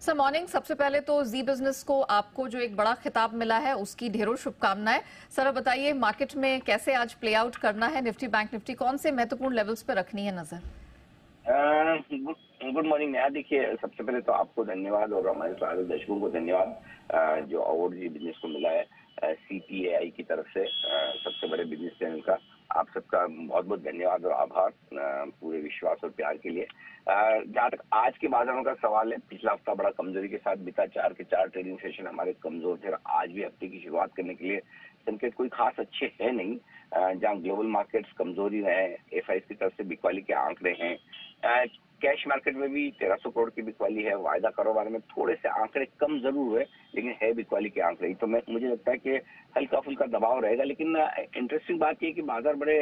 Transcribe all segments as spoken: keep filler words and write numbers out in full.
Sir morning, सबसे पहले तो जी बिजनेस को आपको जो एक बड़ा खिताब मिला है उसकी ढेरों शुभकामनाएं। सर अब बताइए मार्केट में कैसे आज प्ले आउट करना है, निफ्टी बैंक निफ्टी कौन से महत्वपूर्ण लेवल्स पर रखनी है नजर? गुड मॉर्निंग नया। देखिए, सबसे पहले तो आपको धन्यवाद और हमारे सारे दर्शकों को धन्यवाद अ, जो अवार्ड जी बिजनेस को मिला है सी पी ए आई की तरफ से, अ, सबसे बड़े बिजनेस चैनल का। आप सबका बहुत बहुत धन्यवाद और आभार अ, पूरे विश्वास और प्यार के लिए। जहाँ तक आज के बाजारों का सवाल है, पिछला हफ्ता बड़ा कमजोरी के साथ बीता। चार के चार ट्रेडिंग सेशन हमारे कमजोर थे और आज भी हफ्ते की शुरुआत करने के लिए संकेत कोई खास अच्छे है नहीं। जहाँ ग्लोबल मार्केट्स कमजोरी रहे, एफ आई की तरफ से बिकवाली के आंकड़े हैं। कैश मार्केट में भी तेरह सौ करोड़ की बिकवाली है। वायदा कारोबार में थोड़े से आंकड़े कम जरूर हुए, लेकिन है बिकवाली के आंकड़े ही। तो मैं मुझे लगता है कि हल्का फुल्का दबाव रहेगा। लेकिन इंटरेस्टिंग बात यह कि बाजार बड़े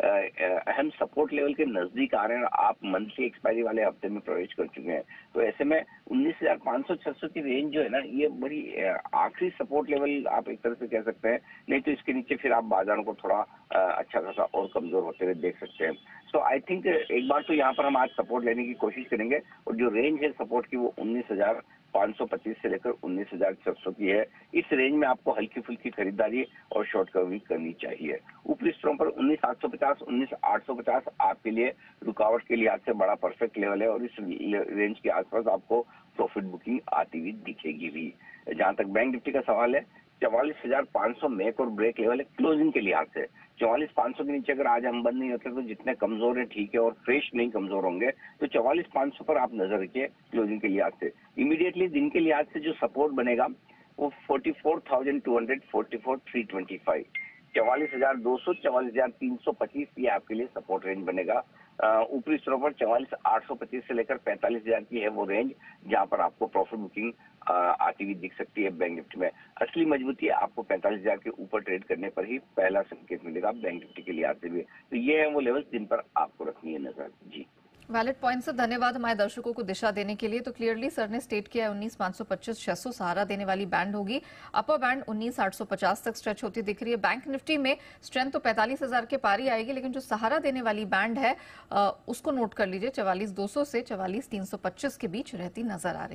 अहम सपोर्ट लेवल के नजदीक आ रहे हैं। आप मंथली एक्सपायरी वाले हफ्ते में प्रवेश कर चुके हैं, तो ऐसे में उन्नीस हजार पाँच सौ छह सौ की रेंज जो है ना, ये बड़ी आखिरी सपोर्ट लेवल आप एक तरह से कह सकते हैं। नहीं तो इसके नीचे फिर आप बाजारों को थोड़ा अच्छा खासा और कमजोर होते हुए देख सकते हैं। सो आई थिंक एक बार तो यहाँ पर हम आज सपोर्ट लेने की कोशिश करेंगे और जो रेंज है सपोर्ट की वो उन्नीस हजार पाँच सौ पच्चीस से लेकर उन्नीस हजार छह सौ की है। इस रेंज में आपको हल्की फुल्की खरीदारी और शॉर्ट कवरिंग करनी चाहिए। ऊपरी स्तरों पर उन्नीस आठ सौ पचास उन्नीस आठ सौ पचास आपके लिए रुकावट के लिहाज से बड़ा परफेक्ट लेवल है और इस रेंज के आसपास आपको प्रॉफिट बुकिंग आती हुई दिखेगी भी। जहां तक बैंक निफ्टी का सवाल है, चौवालीस हजार पाँच सौ मेक और ब्रेक लेवल है क्लोजिंग के लिहाज से। चौवालीस पाँच सौ के नीचे अगर आज हम बंद नहीं होते तो जितने कमजोर है ठीक है, और फ्रेश नहीं कमजोर होंगे, तो चौवालीस पाँच सौ पर आप नजर रखिए क्लोजिंग के लिहाज से। इमीडिएटली दिन के लिहाज से जो सपोर्ट बनेगा वो forty four thousand two hundred forty four three twenty five चौवालीस हजार दो सौ चौवालीस हजार तीन सौ पच्चीस ये आपके लिए सपोर्ट रेंज बनेगा। ऊपरी स्तरों पर चौवालीस आठ सौ पच्चीस से लेकर पैंतालीस हजार की है वो रेंज, जहां पर आपको प्रॉफिट बुकिंग आती हुई दिख सकती है। बैंक निफ्टी में असली मजबूती आपको पैंतालीस हजार के ऊपर ट्रेड करने पर ही पहला संकेत मिलेगा बैंक निफ्टी के लिहाज से भी। तो ये है वो लेवल्स जिन पर आपको रखनी है नजर। जी, वैलिड पॉइंट सर, धन्यवाद हमारे दर्शकों को दिशा देने के लिए। तो क्लियरली सर ने स्टेट किया है उन्नीस पाँच सौ पच्चीस छह सौ सहारा देने वाली बैंड होगी। अपर बैंड उन्नीस आठ सौ पचास तक स्ट्रेच होती दिख रही है। बैंक निफ्टी में स्ट्रेंथ तो पैंतालीस हजार के पार ही आएगी, लेकिन जो सहारा देने वाली बैंड है उसको नोट कर लीजिए, चवालीस दो सौ से चवालीस तीन सौ पच्चीस के बीच रहती नजर आ रही है।